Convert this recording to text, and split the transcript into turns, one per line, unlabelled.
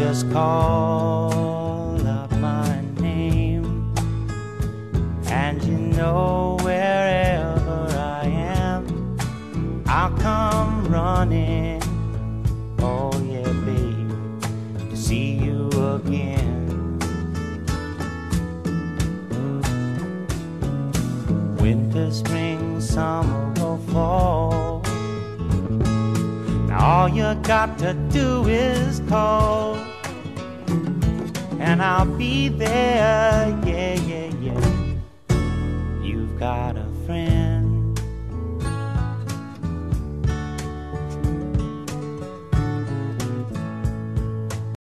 just call up my name, and you know wherever I am, I'll come running. Oh yeah, babe, to see you again. Winter, spring, summer or fall, now all you got to do is call, and I'll be there, yeah, yeah, yeah. You've got a friend.